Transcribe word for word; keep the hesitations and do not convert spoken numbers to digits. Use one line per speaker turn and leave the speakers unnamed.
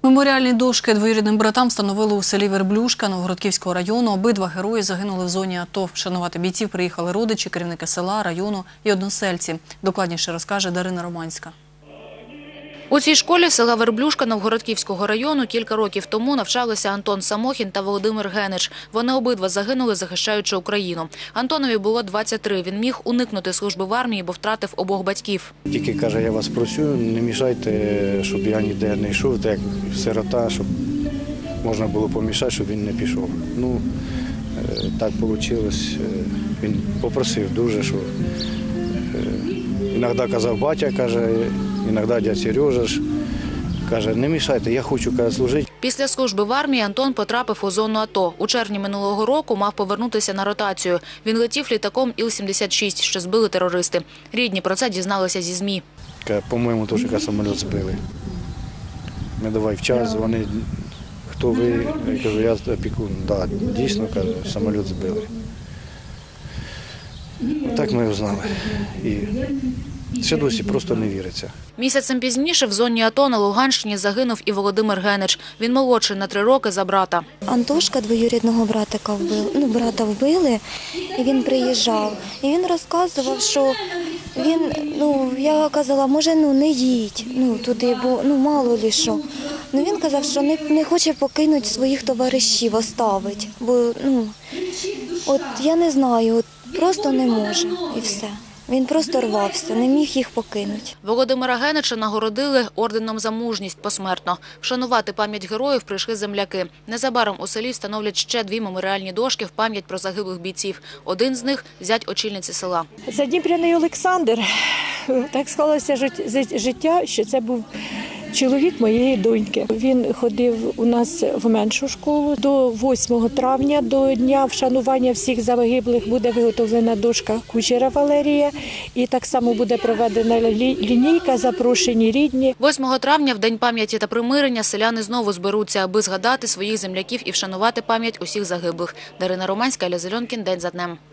Меморіальні дошки двоюрідним братам встановили у селі Верблюшка Новгородківського району. Обидва герої загинули в зоні АТО. Вшанувати бійців приїхали родичі, керівники села, району і односельці. Докладніше розкаже Дарина Романська.
У цій школі села Верблюшка Новгородківського району кілька років тому навчалися Антон Самохін та Володимир Генич. Вони обидва загинули, захищаючи Україну. Антонові було двадцять три. Він міг уникнути служби в армії, бо втратив обох батьків.
Тільки каже, я вас прошу, не мішайте, щоб я ніде не йшов, так як сирота, щоб можна було помішати, щоб він не пішов. Ну, так вийшло. Він попросив дуже, що іноді казав батя, каже, іноді дядь Сережа ж, каже, не мішайте, я хочу, каже, служити.
Після служби в армії Антон потрапив у зону АТО. У червні минулого року мав повернутися на ротацію. Він летів літаком Іл сімдесят шість, що збили терористи. Рідні про це дізналися зі ЗМІ.
По-моєму, теж самоліт збили. Ми давай в час, вони, хто ви? Я кажу, я опікун. Так, дійсно, каже, самоліт збили. Так ми узнали. І ще досі просто не віриться.
Місяцем пізніше в зоні АТО на Луганщині загинув і Володимир Генич. Він молодший на три роки за брата.
Антошка двоюрідного братика вбили, ну, брата вбили, і він приїжджав. І він розказував, що він, ну, я казала, може, ну, не їдь, ну, туди, бо, ну, мало лі що. Ну, він казав, що не, не хоче покинути своїх товаришів, оставити, бо, ну, от я не знаю, от просто не може, і все. Він просто рвався, не міг їх покинути.
Володимира Генича нагородили орденом за мужність посмертно. Вшанувати пам'ять героїв прийшли земляки. Незабаром у селі встановлять ще дві меморіальні дошки в пам'ять про загиблих бійців. Один з них – зять очільниці села.
Задніпряний Олександр. Так склалося життя, що це був чоловік моєї доньки. Він ходив у нас в меншу школу. До восьмого травня, до дня вшанування всіх загиблих, буде виготовлена дошка Кучера Валерія. І так само буде проведена лінійка, запрошені рідні.
восьмого травня, в День пам'яті та примирення, селяни знову зберуться, аби згадати своїх земляків і вшанувати пам'ять усіх загиблих. Дарина Романська, Ілля Зеленкін. День за днем.